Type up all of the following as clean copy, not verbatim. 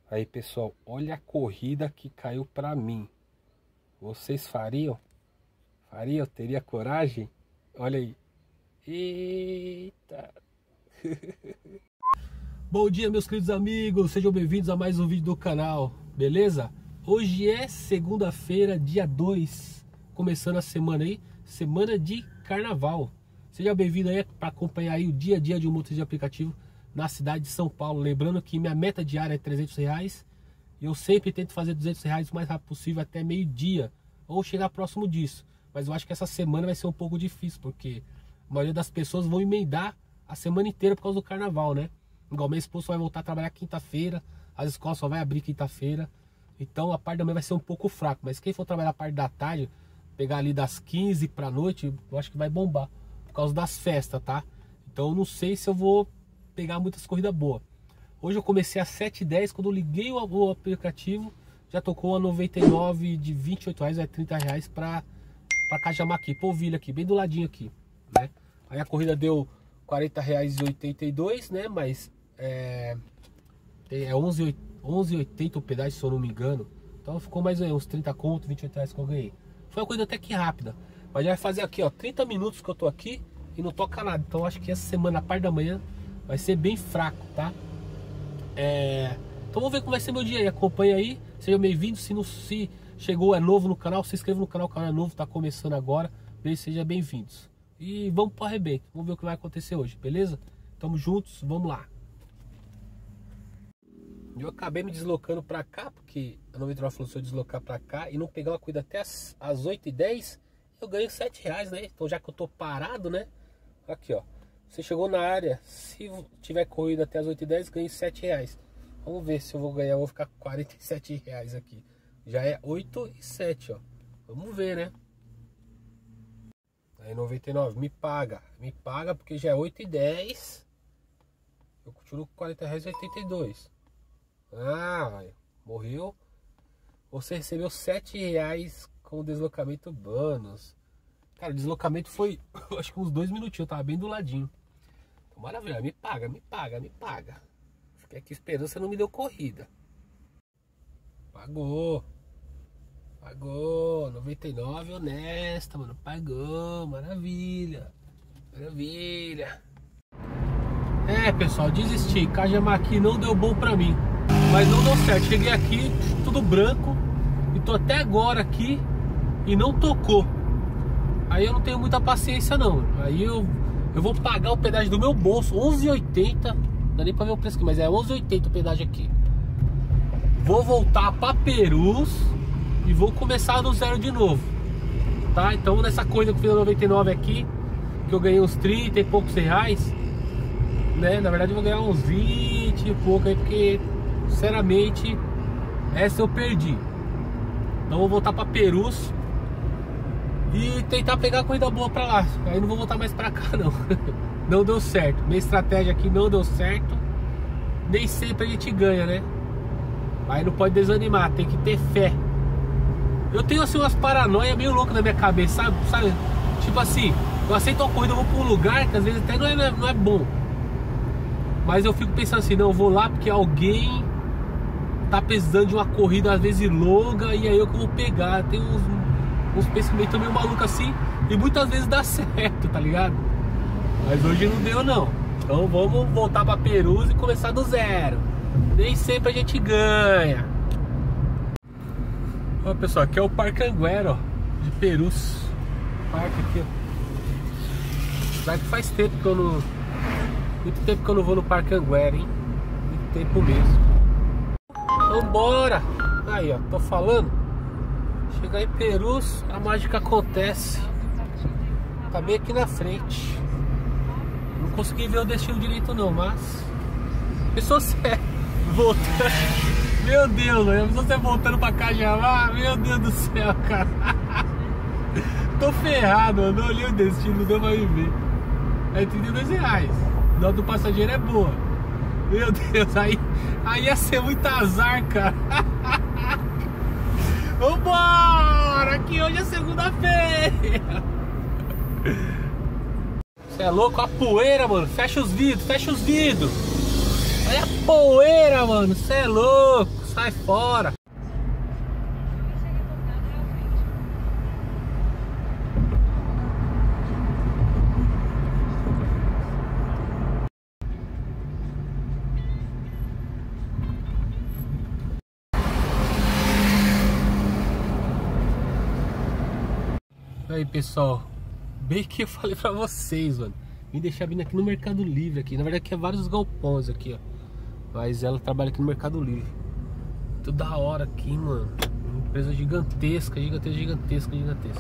Aí, pessoal, olha a corrida que caiu pra mim. Vocês fariam? Fariam? Teria coragem? Olha aí. Eita! Bom dia, meus queridos amigos. Sejam bem-vindos a mais um vídeo do canal. Beleza? Hoje é segunda-feira, dia 2. Começando a semana aí. Semana de carnaval. Seja bem-vindo aí para acompanhar aí o dia a dia de um motorista de aplicativo na cidade de São Paulo. Lembrando que minha meta diária é R$300 e eu sempre tento fazer R$200 o mais rápido possível até meio-dia ou chegar próximo disso. Mas eu acho que essa semana vai ser um pouco difícil, porque a maioria das pessoas vão emendar a semana inteira por causa do carnaval, né? Igual minha esposa vai voltar a trabalhar quinta-feira, as escolas só vai abrir quinta-feira, então a parte da manhã vai ser um pouco fraco. Mas quem for trabalhar a parte da tarde, pegar ali das 15 pra noite, eu acho que vai bombar por causa das festas, tá? Então eu não sei se eu vou pegar muitas corridas boas. Hoje eu comecei às 7h10, quando eu liguei o aplicativo, já tocou a 99 de R$28, é R$30 pra Cajamar aqui, Polvilha aqui, bem do ladinho aqui, né? Aí a corrida deu R$40,82, né? Mas é 11,80 o pedágio, se eu não me engano. Então ficou mais ou menos uns 30 conto, R$28 que eu ganhei. Foi uma coisa até que rápida. Mas já vai fazer aqui, ó, 30 minutos que eu tô aqui e não toca nada. Então acho que essa semana, a parte da manhã, vai ser bem fraco, tá? Então vamos ver como vai ser meu dia aí. Acompanha aí, seja bem-vindo. Se chegou, é novo no canal, se inscreva no canal, o canal é novo, tá começando agora. Seja bem-vindos. E vamos pro arrebento, vamos ver o que vai acontecer hoje, beleza? Tamo juntos, vamos lá. Eu acabei me deslocando pra cá, porque a 99 falou se eu deslocar pra cá e não pegar uma corrida até às 8h10, eu ganho R$7, né? Então já que eu tô parado, né? Aqui, ó. Você chegou na área, se tiver corrida até as 8h10, ganhe R$7. Vamos ver se eu vou ganhar, eu vou ficar com R$47 aqui. Já é 8h07, ó. Vamos ver, né? Aí 99, me paga porque já é 8h10. Eu continuo com R$40,82. Ah, véio, morreu. Você recebeu R$7 com o deslocamento bônus. Cara, o deslocamento foi, acho que uns 2 minutinhos, tava bem do ladinho. Então, maravilha, me paga. Fiquei aqui esperando, você não me deu corrida. Pagou, 99, honesta, mano, pagou, maravilha. Pessoal, desisti, Cajamar aqui não deu bom pra mim. Mas não deu certo, cheguei aqui, tudo branco, e tô até agora aqui e não tocou. Aí eu não tenho muita paciência não. Aí eu vou pagar o pedágio do meu bolso, R$11,80. Não dá nem pra ver o preço aqui, mas é R$11,80 o pedágio aqui. Vou voltar pra Perus e vou começar do zero de novo, tá? Então nessa corrida que eu fiz a 99 aqui, que eu ganhei uns 30 e poucos reais, né? Na verdade eu vou ganhar uns 20 e pouco aí, porque sinceramente essa eu perdi. Então eu vou voltar pra Perus e tentar pegar a corrida boa pra lá. Aí não vou voltar mais pra cá não. Não deu certo, minha estratégia aqui não deu certo. Nem sempre a gente ganha, né? Mas não pode desanimar, tem que ter fé. Eu tenho assim umas paranoias meio loucas na minha cabeça, sabe? Tipo assim, eu aceito uma corrida, eu vou pra um lugar que às vezes até não é bom. Mas eu fico pensando assim, não, eu vou lá porque alguém tá precisando de uma corrida às vezes longa, e aí eu que vou pegar. Tem uns pensamentos meio malucos assim, e muitas vezes dá certo, tá ligado? Mas hoje não deu não. Então vamos voltar pra Perus e começar do zero. Nem sempre a gente ganha. Ó, pessoal, aqui é o Parque Anguera, ó, de Perus. Parque aqui, ó. Já que faz tempo que eu não... Muito tempo que eu não vou no Parque Anguera, hein? Muito tempo mesmo. Vambora! Aí, ó, tô falando. Chegar em Perus, a mágica acontece. Tá bem aqui na frente. Não consegui ver o destino direito não, mas... Pessoa séria, voltando. Meu Deus, mano, você voltando pra Cajamar. Meu Deus do céu, cara. Tô ferrado, mano. Não olhei o destino, não deu pra me ver. É R$32. A nota do passageiro é boa. Meu Deus, aí ia ser muito azar, cara. Vambora, que hoje é segunda-feira. Você é louco? A poeira, mano. Fecha os vidros, Olha a poeira, mano. Você é louco. Sai fora. Aí, pessoal, bem que eu falei pra vocês, mano. Vim deixar vindo aqui no Mercado Livre aqui. Na verdade aqui é vários galpões aqui, ó. Mas ela trabalha aqui no Mercado Livre. Tudo da hora aqui, mano. Uma empresa gigantesca, gigantesca.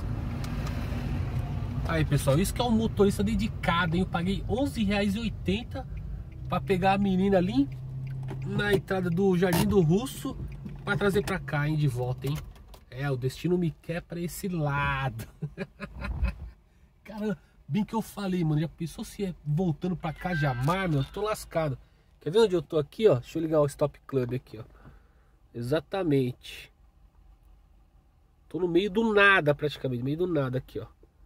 Aí, pessoal, isso que é um motorista dedicado, hein? Eu paguei R$11,80 pra pegar a menina ali na entrada do Jardim do Russo pra trazer pra cá, hein, de volta, hein? É, o destino me quer pra esse lado. Cara, bem que eu falei, mano. Já pensou se é voltando pra Cajamar, meu? Eu tô lascado. Quer ver onde eu tô aqui, ó? Deixa eu ligar o Stop Club aqui, ó. Exatamente. Tô no meio do nada, praticamente. No meio do nada aqui, ó.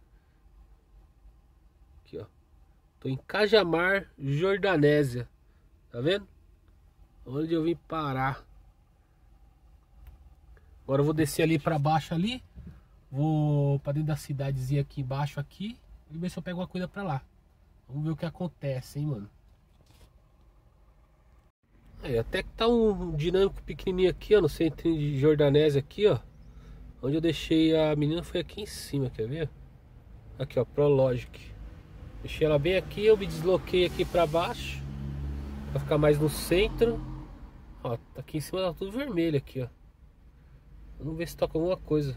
Aqui, ó. Tô em Cajamar, Jordanésia. Tá vendo? Onde eu vim parar. Agora eu vou descer ali pra baixo ali. Vou pra dentro da cidadezinha aqui embaixo aqui. E ver se eu pego uma coisa pra lá. Vamos ver o que acontece, hein, mano. Aí, até que tá um dinâmico pequenininho aqui, ó. No centro de Jordanésia aqui, ó. Onde eu deixei a menina foi aqui em cima, quer ver? Aqui, ó, Prologic. Deixei ela bem aqui, eu me desloquei aqui pra baixo. Pra ficar mais no centro. Ó, tá aqui em cima, tá tudo vermelho aqui, ó. Vamos ver se toca alguma coisa.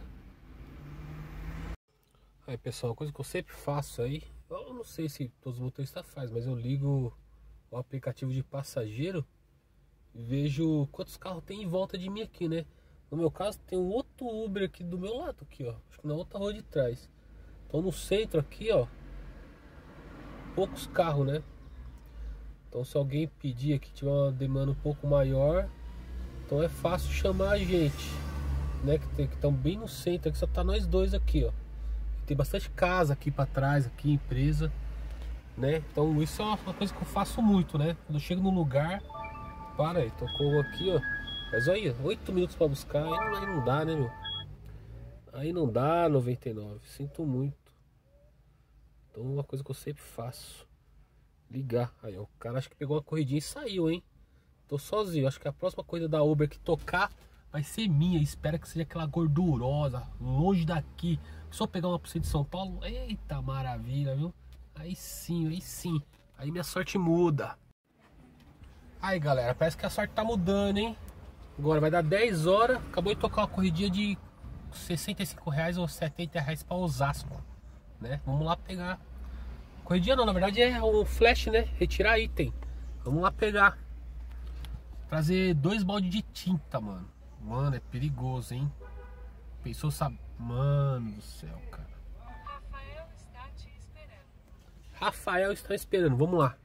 Aí, pessoal, uma coisa que eu sempre faço aí, eu não sei se todos os motoristas fazem, mas eu ligo o aplicativo de passageiro e vejo quantos carros tem em volta de mim aqui, né? No meu caso tem um outro Uber aqui do meu lado aqui, ó. Acho que na outra rua de trás. Então no centro aqui, ó, poucos carros, né? Então se alguém pedir aqui, tiver uma demanda um pouco maior, então é fácil chamar a gente, né? Que estão bem no centro, aqui só tá nós dois aqui, ó. Tem bastante casa aqui pra trás, aqui, empresa, né? Então isso é uma coisa que eu faço muito, né? Quando eu chego no lugar, para aí, tocou aqui, ó. Mas olha, 8 minutos pra buscar, aí não dá, né, meu? Aí não dá, 99, sinto muito. Então uma coisa que eu sempre faço, ligar. Aí, ó, o cara acho que pegou uma corridinha e saiu, hein? Tô sozinho, acho que a próxima coisa da Uber que tocar vai ser minha. Espera que seja aquela gordurosa, longe daqui. Só pegar uma pra você de São Paulo, eita maravilha, viu? Aí sim, aí sim. Aí minha sorte muda. Aí, galera, parece que a sorte tá mudando, hein? Agora vai dar 10 horas. Acabou de tocar uma corridinha de R$65 ou R$70 pra Osasco, né? Vamos lá pegar. Corridinha não, na verdade é um flash, né? Retirar item. Vamos lá pegar. Trazer 2 baldes de tinta, mano. Mano, é perigoso, hein? Pensou, sabe? Mano do céu, cara. Rafael está te esperando. Rafael está esperando, vamos lá.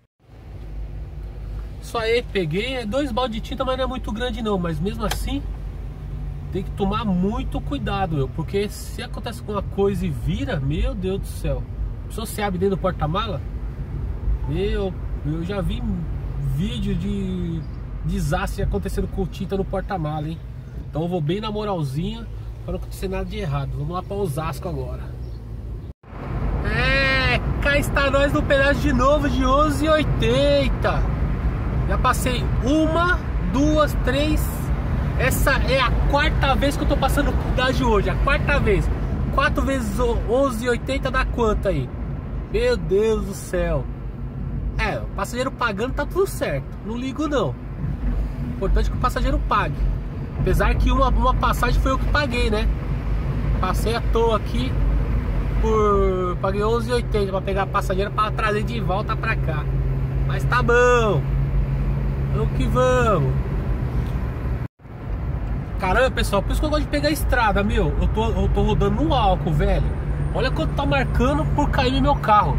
Isso aí, peguei 2 baldes de tinta, mas não é muito grande não. Mas mesmo assim, tem que tomar muito cuidado, meu. Porque se acontece alguma coisa e vira, meu Deus do céu. A pessoa se abre dentro do porta-mala. Eu já vi vídeo de desastre acontecendo com tinta no porta-mala, hein? Então eu vou bem na moralzinha para não acontecer nada de errado. Vamos lá para Osasco agora. Cá está nós no pedágio de novo de R$11,80. Já passei 1, 2, 3. Essa é a 4ª vez que eu tô passando o pedágio hoje. A 4ª vez. 4 vezes R$11,80 dá quanto aí? Meu Deus do céu. O passageiro pagando tá tudo certo. Não ligo não. Importante que o passageiro pague. Apesar que uma passagem foi eu que paguei, né? Passei à toa aqui. Paguei R$11,80 pra pegar a passageira pra trazer de volta pra cá. Mas tá bom. Vamos que vamos. Caramba, pessoal, por isso que eu gosto de pegar a estrada, meu. Eu tô rodando no álcool, velho. Olha quanto tá marcando por KM meu carro.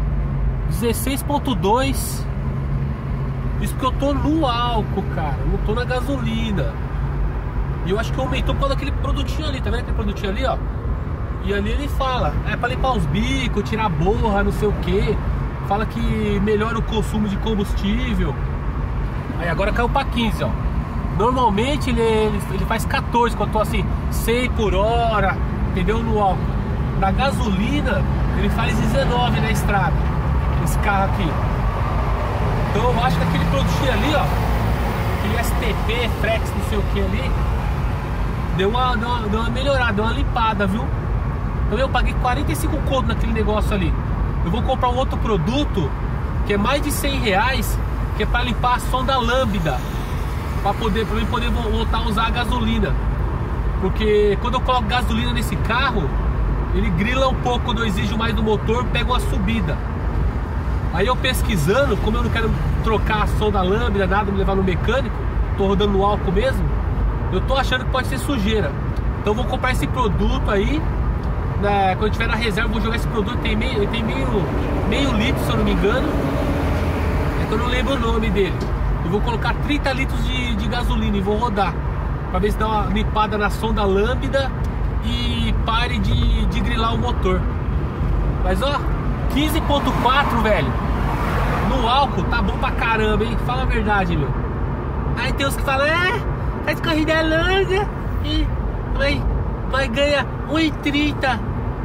16,2. Isso porque eu tô no álcool, cara. Não tô na gasolina. E eu acho que aumentou por causa daquele produtinho ali. Tá vendo aquele produtinho ali, ó? E ali ele fala, é pra limpar os bicos, tirar borra, não sei o que. Fala que melhora o consumo de combustível. Aí agora caiu pra 15, ó. Normalmente ele faz 14 quando eu tô assim, 100 por hora, entendeu? No álcool. Na gasolina, ele faz 19 na estrada. Esse carro aqui. Então eu acho que aquele produtinho ali, ó, aquele STP, Frex, não sei o que ali, deu uma melhorada, deu uma limpada, viu? Então eu paguei 45 conto naquele negócio ali. Eu vou comprar um outro produto que é mais de 100 reais, que é para limpar a sonda lambda, para mim poder voltar a usar a gasolina. Porque quando eu coloco gasolina nesse carro, ele grila um pouco quando eu exijo mais do motor, pega uma subida. Aí eu pesquisando, como eu não quero trocar a sonda lambda, nada, me levar no mecânico, tô rodando no álcool mesmo, eu tô achando que pode ser sujeira. Então eu vou comprar esse produto aí, né, quando eu tiver na reserva, eu vou jogar esse produto, tem meio litro, se eu não me engano, é que eu não lembro o nome dele. Eu vou colocar 30 litros de gasolina e vou rodar, pra ver se dá uma limpada na sonda lambda e pare de grilar o motor. Mas ó, 15.4, velho, no álcool tá bom pra caramba, hein? Fala a verdade, meu. Aí tem uns que falam, faz corrida longa e vai ganhar 1,30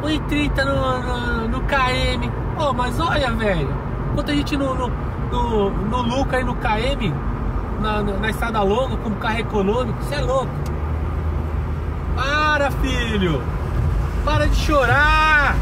no KM. Oh, mas olha, velho, quanta gente no lucro aí no KM, na estrada longa, como carro econômico, você é louco. Para, filho, para de chorar.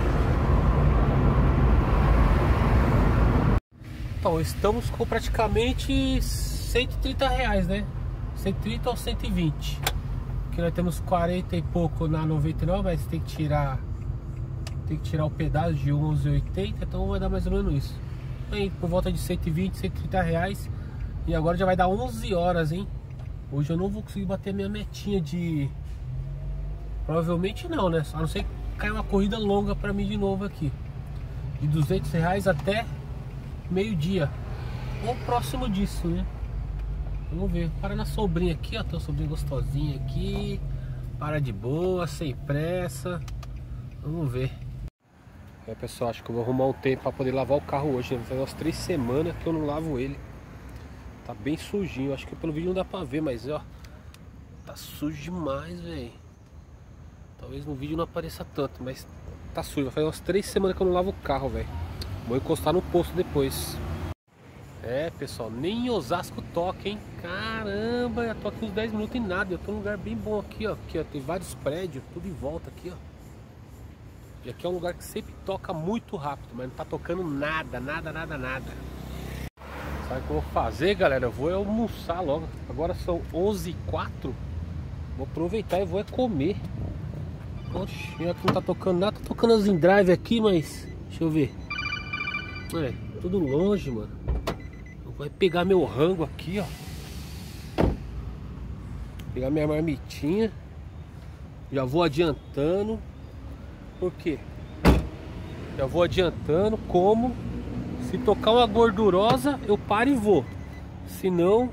Então, estamos com praticamente 130 reais, né? 130 ou 120. Aqui nós temos 40 e pouco na 99, mas tem que tirar o pedaço de 11,80, então vai dar mais ou menos isso. Aí, por volta de 120, 130 reais. E agora já vai dar 11 horas, hein? Hoje eu não vou conseguir bater minha metinha de... Provavelmente não, né? A não ser que caia uma corrida longa pra mim de novo aqui. De 200 reais até meio-dia. Ou próximo disso, né? Vamos ver. Para na sobrinha aqui, ó. Tem uma sobrinha gostosinha aqui. Para de boa, sem pressa. Vamos ver. Pessoal, acho que eu vou arrumar um tempo para poder lavar o carro hoje, né? Faz umas 3 semanas que eu não lavo ele. Tá bem sujinho. Acho que pelo vídeo não dá pra ver, mas ó, tá sujo demais, velho. Talvez no vídeo não apareça tanto, mas tá sujo. Faz umas 3 semanas que eu não lavo o carro, velho. Vou encostar no posto depois. Pessoal, nem em Osasco toca, hein? Caramba, eu tô aqui uns 10 minutos e nada. Eu tô num lugar bem bom aqui, ó. Aqui, ó, tem vários prédios, tudo em volta aqui, ó. E aqui é um lugar que sempre toca muito rápido, mas não tá tocando nada. Sabe o que eu vou fazer, galera? Eu vou almoçar logo. Agora são 11h04. Vou aproveitar e vou comer. Oxe, aqui não tá tocando nada. Tá tocando as in-drive aqui, mas... Deixa eu ver. Tudo longe, mano. Vai pegar meu rango aqui, ó. Pegar minha marmitinha. Já vou adiantando. Por quê? Já vou adiantando, como. Se tocar uma gordurosa, eu paro e vou. Senão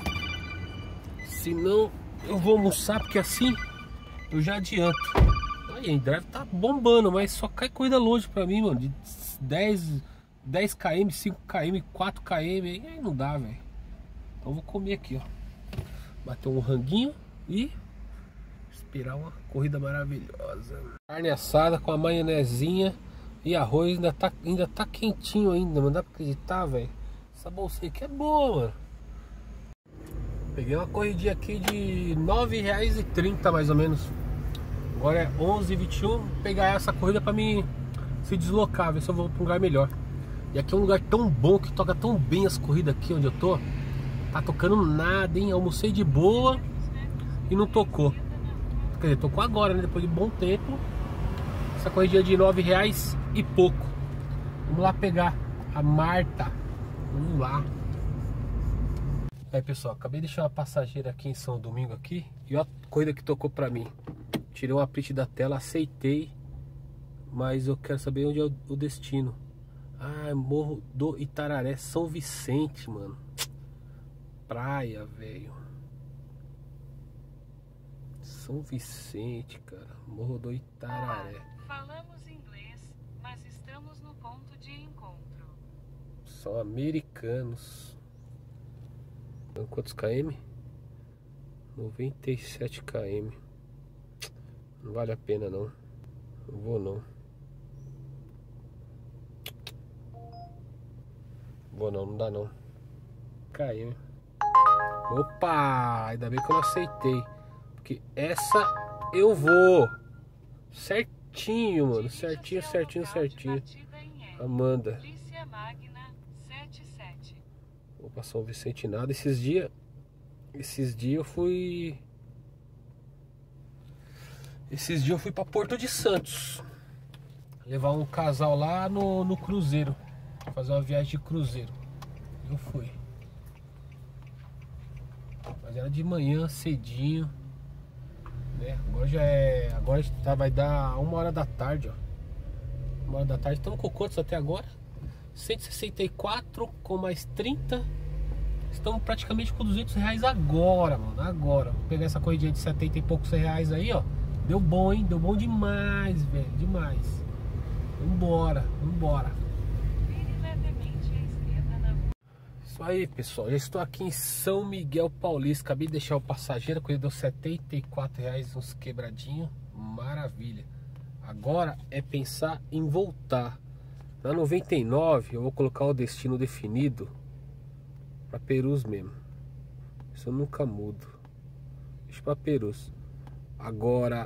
eu vou almoçar, porque assim eu já adianto. Aí, a drive tá bombando, mas só cai corrida longe pra mim, mano. De 10 km, 5 km, 4 km, aí não dá, velho. Então eu vou comer aqui, ó. Bater um ranguinho e esperar uma corrida maravilhosa. Carne assada com a maionezinha e arroz, ainda tá quentinho ainda, não dá pra acreditar, velho. Essa bolsinha aqui é boa, mano. Peguei uma corridinha aqui de R$ 9,30 mais ou menos. Agora é 11h21. Vou pegar essa corrida pra mim se deslocar, ver se eu vou pra um lugar melhor. E aqui é um lugar tão bom, que toca tão bem as corridas aqui onde eu tô. Tá tocando nada, hein? Almocei de boa e não tocou. Quer dizer, tocou agora, né? Depois de um bom tempo. Essa corridinha de R$9 e pouco. Vamos lá pegar a Marta. Vamos lá. Aí, pessoal, acabei de deixar uma passageira aqui em São Domingo aqui. E olha a corrida que tocou pra mim. Tirei uma print da tela, aceitei. Mas eu quero saber onde é o destino. Ah, Morro do Itararé, São Vicente, mano. Praia, velho. São Vicente, cara. Morro do Itararé. Falamos inglês, mas estamos no ponto de encontro. São americanos. Quantos km? 97 km. Não vale a pena não. Não vou não. Vou não, não dá não. Km. Opa! Ainda bem que eu não aceitei. Porque essa eu vou. Certinho, mano. Certinho. Amanda. Vou pra São Vicente nada. Esses dias eu fui. Esses dias eu fui pra Porto de Santos. Levar um casal lá no cruzeiro. Fazer uma viagem de cruzeiro. Eu fui. Mas era de manhã, cedinho, né? Agora já é. Agora vai dar 1h da tarde, ó. 1h da tarde. Estamos com quantos até agora? 164 com mais 30. Estamos praticamente com R$200 agora, mano. Agora. Vou pegar essa corridinha de 70 e poucos reais aí, ó. Deu bom, hein? Deu bom demais, velho. Demais. Vambora. Isso aí, pessoal, já estou aqui em São Miguel Paulista. Acabei de deixar o passageiro, que ele deu R$74, uns quebradinhos. Maravilha. Agora é pensar em voltar. Na 99 eu vou colocar o destino definido para Perus mesmo. Isso eu nunca mudo. Deixa para Perus. Agora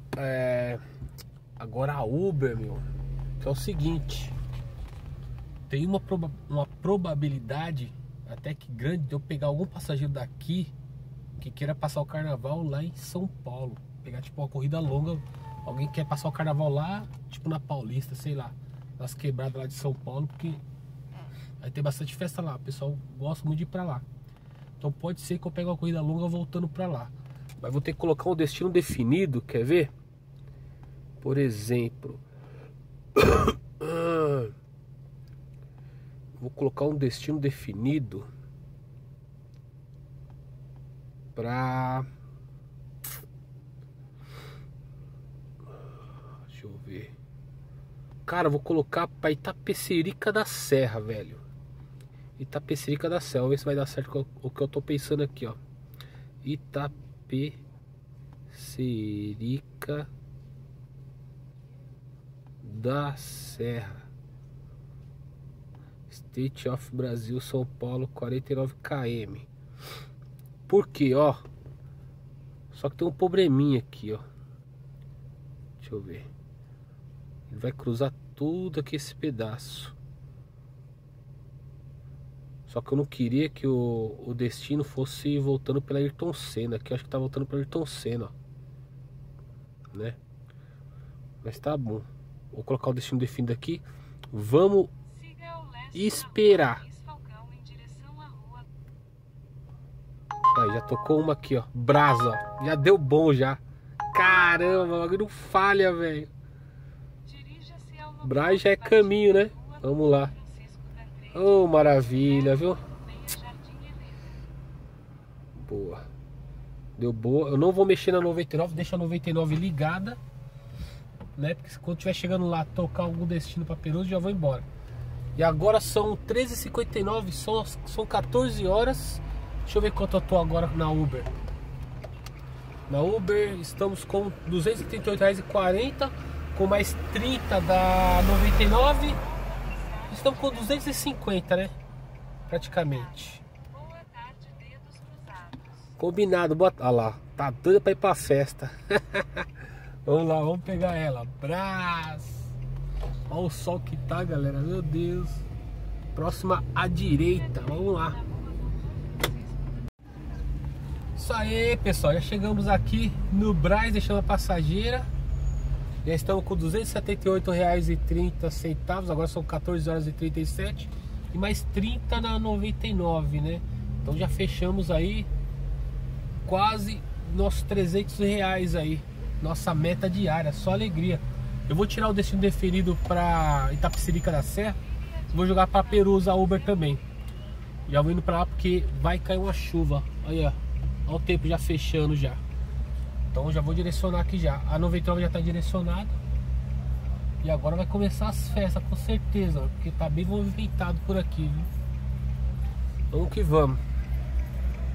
a Uber, meu, que é o seguinte. Tem uma probabilidade até que grande de eu pegar algum passageiro daqui que queira passar o carnaval lá em São Paulo. Pegar tipo uma corrida longa. Alguém quer passar o carnaval lá, tipo na Paulista, sei lá, nas quebradas lá de São Paulo, porque aí tem bastante festa lá. O pessoal gosta muito de ir pra lá. Então pode ser que eu pegue uma corrida longa voltando pra lá. Mas vou ter que colocar um destino definido, quer ver? Por exemplo... Vou colocar um destino definido pra... Deixa eu ver. Cara, vou colocar pra Itapecerica da Serra, velho. Itapecerica da Serra. Vamos ver se vai dar certo o que eu tô pensando aqui, ó. Itapecerica da Serra. State of Brasil, São Paulo, 49 km. Por quê, ó? Só que tem um probleminha aqui, ó. Deixa eu ver. Ele vai cruzar tudo aqui esse pedaço. Só que eu não queria que o destino fosse voltando pela Ayrton Senna. Aqui eu acho que tá voltando pela Ayrton Senna, ó. Né? Mas tá bom. Vou colocar o destino definido aqui. Vamos esperar. Aí já tocou uma aqui, ó. Brasa, ó. Já deu bom já. Caramba, o bagulho não falha, velho. Brasa já é caminho, né? Vamos lá. Oh, maravilha, viu? Boa. Deu boa. Eu não vou mexer na 99, deixa a 99 ligada, né? Porque quando estiver chegando lá, tocar algum destino para Perus, já vou embora. E agora são 13h59, são 14 horas. Deixa eu ver quanto eu tô agora na Uber. Na Uber estamos com R$238,40, com mais 30 da 99. Estamos com 250, né? Praticamente. Combinado, bota. Olha lá, tá doida pra ir pra festa. Vamos lá, vamos pegar ela. Brás. Olha o sol que tá, galera. Meu Deus. Próxima à direita. Vamos lá. Isso aí, pessoal. Já chegamos aqui no Brás, deixando a passageira. Já estamos com R$278,30. Agora são 14h37. E mais 30 na 99, né? Então já fechamos aí quase nossos R$300 aí. Nossa meta diária, só alegria. Eu vou tirar o destino definido para Itapecerica da Serra. Vou jogar para Perus a Uber também. Já vou indo para lá porque vai cair uma chuva. Olha, olha o tempo já fechando já. Então já vou direcionar aqui já. A 99 já está direcionada. E agora vai começar as festas, com certeza, porque tá bem movimentado por aqui, viu? Vamos que vamos.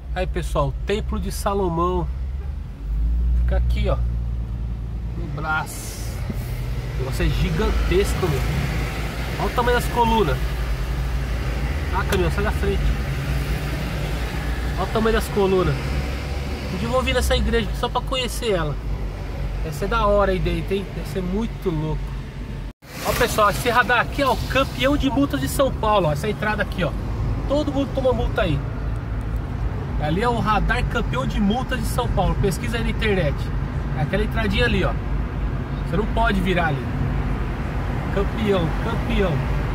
Aí pessoal, Templo de Salomão. Fica aqui, ó, no braço. O negócio é gigantesco, meu. Olha o tamanho das colunas. Ah, caminhão, sai da frente. Olha o tamanho das colunas. Um dia eu vou vir nessa igreja aqui só pra conhecer ela. Deve ser da hora aí dentro, hein? Deve ser muito louco. Ó pessoal, esse radar aqui é o campeão de multas de São Paulo, ó. Essa entrada aqui, ó. Todo mundo toma multa aí. Ali é o radar campeão de multas de São Paulo. Pesquisa aí na internet. É aquela entradinha ali, ó. Você não pode virar ali. Campeão, campeão.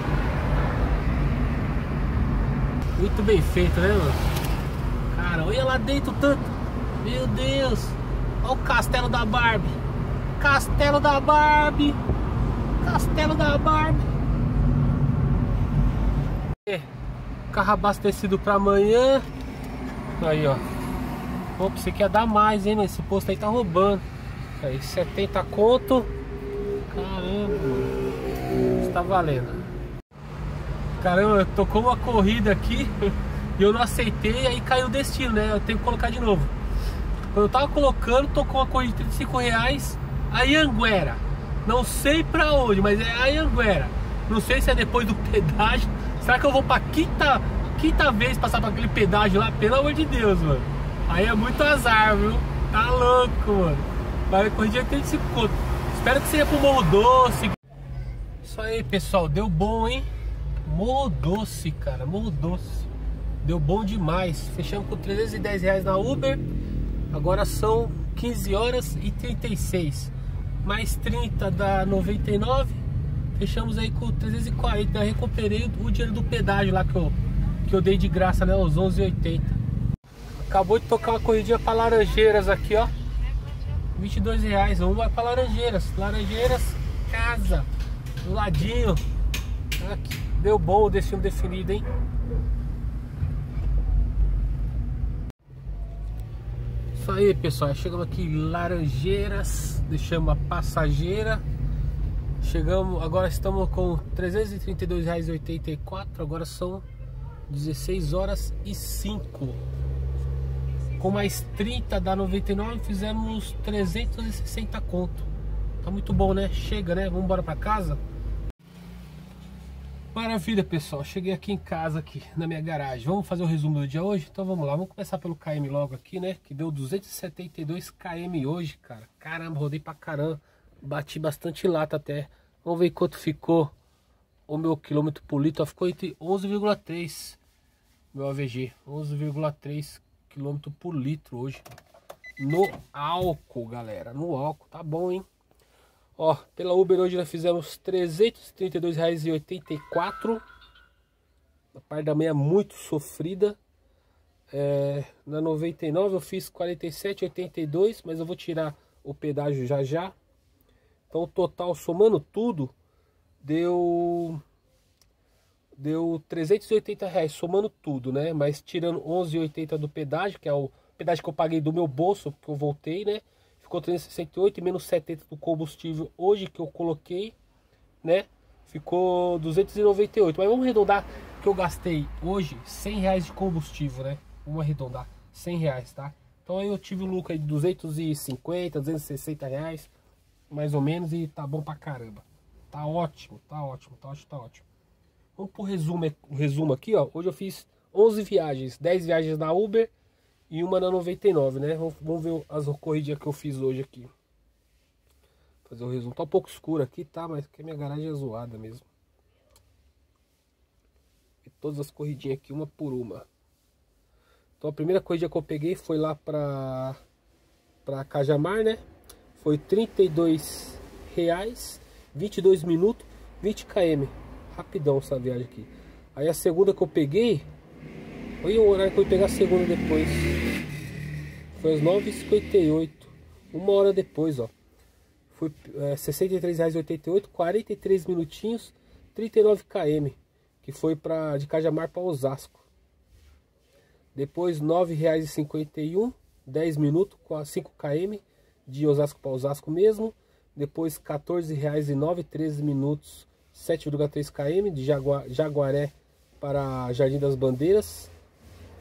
Muito bem feito, né, mano? Cara, olha lá dentro tanto. Meu Deus. Olha o castelo da Barbie. Castelo da Barbie. Castelo da Barbie. Carro abastecido pra amanhã. Aí, ó. Opa, você quer dar mais, hein? Esse posto aí tá roubando. Aí, 70 conto. Caramba, mano. Isso tá valendo. Caramba, tocou uma corrida aqui e eu não aceitei, aí caiu o destino, né? Eu tenho que colocar de novo. Quando eu tava colocando, tocou uma corrida de R$35. A Anhanguera. Não sei pra onde, mas é a Anhanguera. Não sei se é depois do pedágio. Será que eu vou pra quinta vez passar por aquele pedágio lá? Pelo amor de Deus, mano. Aí é muito azar, viu? Tá louco, mano. Vai corrigir 35 conto. Espero que seja pro Morro Doce. Isso aí, pessoal. Deu bom, hein? Morro Doce, cara. Morro Doce. Deu bom demais. Fechamos com R$310 na Uber. Agora são 15 horas e 36. Mais 30 dá 99. Fechamos aí com 340. Eu recuperei o dinheiro do pedágio lá que eu dei de graça, né? Os 11,80. Acabou de tocar uma corridinha para Laranjeiras aqui, ó. R$22. Vamos vai para Laranjeiras. Laranjeiras, casa. Do ladinho. Aqui. Deu bom o destino definido, hein? Isso aí, pessoal. Chegamos aqui em Laranjeiras. Deixamos a passageira. Chegamos, agora estamos com R$332,84. Agora são 16 horas e 5. Com mais 30 dá 99, fizemos 360 conto. Tá muito bom, né? Chega, né? Vamos embora pra casa. Maravilha, pessoal. Cheguei aqui em casa, aqui na minha garagem. Vamos fazer o resumo do dia hoje? Então vamos lá. Vamos começar pelo KM logo aqui, né? Que deu 272 km hoje, cara. Caramba, rodei pra caramba. Bati bastante lata até. Vamos ver quanto ficou o meu quilômetro por litro. Ficou entre 11,3. Meu AVG. 11,3 quilômetro por litro hoje. No álcool, galera. No álcool. Tá bom, hein? Ó, pela Uber hoje nós fizemos R$332,84. A parte da manhã muito sofrida. Na 99 eu fiz R$47,82, mas eu vou tirar o pedágio já já. Então o total somando tudo deu R$380, somando tudo, né? Mas tirando R$11,80 do pedágio, que é o pedágio que eu paguei do meu bolso, porque eu voltei, né? Ficou 368 menos 70 do combustível hoje que eu coloquei, né? Ficou 298. Mas vamos arredondar que eu gastei hoje R$100 de combustível, né? Vamos arredondar R$100, tá? Então aí eu tive um lucro aí de 250, R$260, mais ou menos, e tá bom pra caramba. Tá ótimo, tá ótimo, tá ótimo, tá ótimo. Vamos pro resumo aqui, ó. Hoje eu fiz 11 viagens, 10 viagens na Uber e uma na 99, né? Vamos ver as corridinhas que eu fiz hoje aqui. Fazer o resumo. Tá um pouco escuro aqui, tá? Mas que a minha garagem é zoada mesmo. E todas as corridinhas aqui, uma por uma. Então a primeira corrida que eu peguei foi lá pra Cajamar, né? Foi R$32, 22 minutos, 20 km. Rapidão essa viagem aqui. Aí a segunda que eu peguei, olha o horário que eu ia pegar a segunda depois. Foi às 9h58. Uma hora depois, ó. Foi R$63,88, 43 minutinhos, 39 km. Que foi de Cajamar para Osasco. Depois R$9,51, 10 minutos, 5 km. De Osasco para Osasco mesmo. Depois R$14,09, 13 minutos, 7,3 km. De Jaguaré para Jardim das Bandeiras.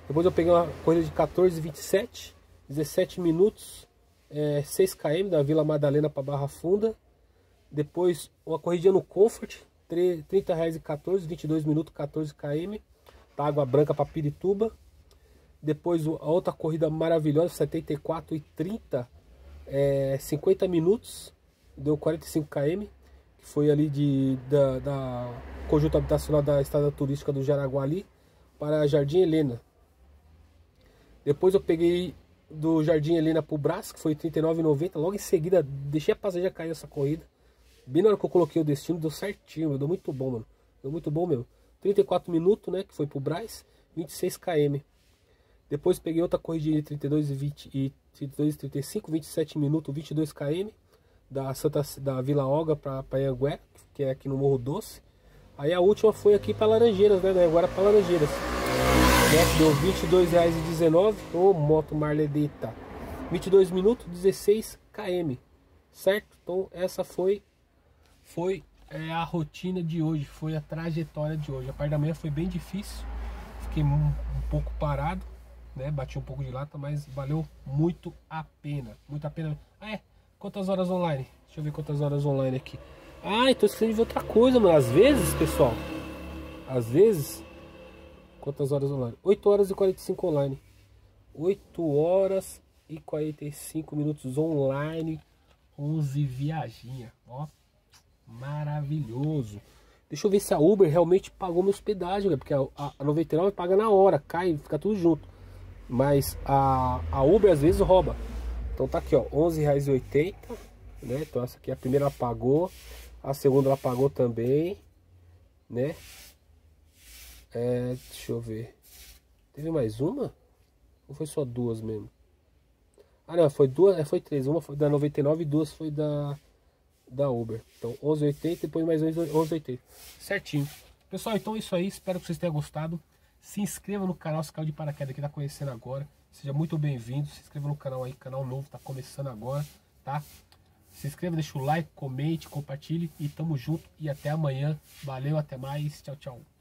Depois eu peguei uma corrida de 14,27, 17 minutos, 6 km da Vila Madalena para Barra Funda. Depois uma corridinha no Comfort, R$30,14, 22 minutos, 14 km, da Água Branca para Pirituba. Depois a outra corrida maravilhosa, 74,30, 50 minutos, deu 45 km, que foi ali da conjunto habitacional da Estrada Turística do Jaraguá para Jardim Helena. Depois eu peguei do Jardim Helena para o Brás, que foi R$39,90. Logo em seguida deixei a passageira cair essa corrida. Bem na hora que eu coloquei o destino, deu certinho, deu muito bom, mano. Deu muito bom mesmo. 34 minutos, né, que foi pro Brás, 26 km. Depois peguei outra corridinha de 32,35, 27 minutos, 22 km. Da Vila Olga para Anhanguera, que é aqui no Morro Doce. Aí a última foi aqui para Laranjeiras, né, da Anhanguera para Laranjeiras. Deu R$22,19. Ô, moto Marledita. 22 minutos, 16 km. Certo? Então essa foi a rotina de hoje, foi a trajetória de hoje. A parte da manhã foi bem difícil, fiquei um pouco parado, né? Bati um pouco de lata, mas valeu muito a pena, muito a pena. Quantas horas online? Deixa eu ver quantas horas online aqui. Então esquecendo de ver outra coisa, mano. Às vezes, pessoal, quantas horas online? 8 horas e 45 online. 8 horas e 45 minutos online. 11 viaginha, ó. Maravilhoso. Deixa eu ver se a Uber realmente pagou meu hospedagem, porque a 99 paga na hora, cai, fica tudo junto. Mas a Uber às vezes rouba. Então tá aqui, ó, R$11,80, né? Então essa aqui a primeira ela pagou, a segunda ela pagou também, né? Deixa eu ver. Teve mais uma? Ou foi só duas mesmo? Não, foi duas, foi três. Uma foi da 99 e duas foi da Uber. Então 11,80, depois mais 11,80. Certinho. Pessoal, então é isso aí. Espero que vocês tenham gostado. Se inscreva no canal, se caiu de paraquedas que tá conhecendo agora. Seja muito bem-vindo. Se inscreva no canal aí, canal novo, tá começando agora, tá? Se inscreva, deixa o like, comente, compartilhe. E tamo junto e até amanhã. Valeu, até mais. Tchau, tchau.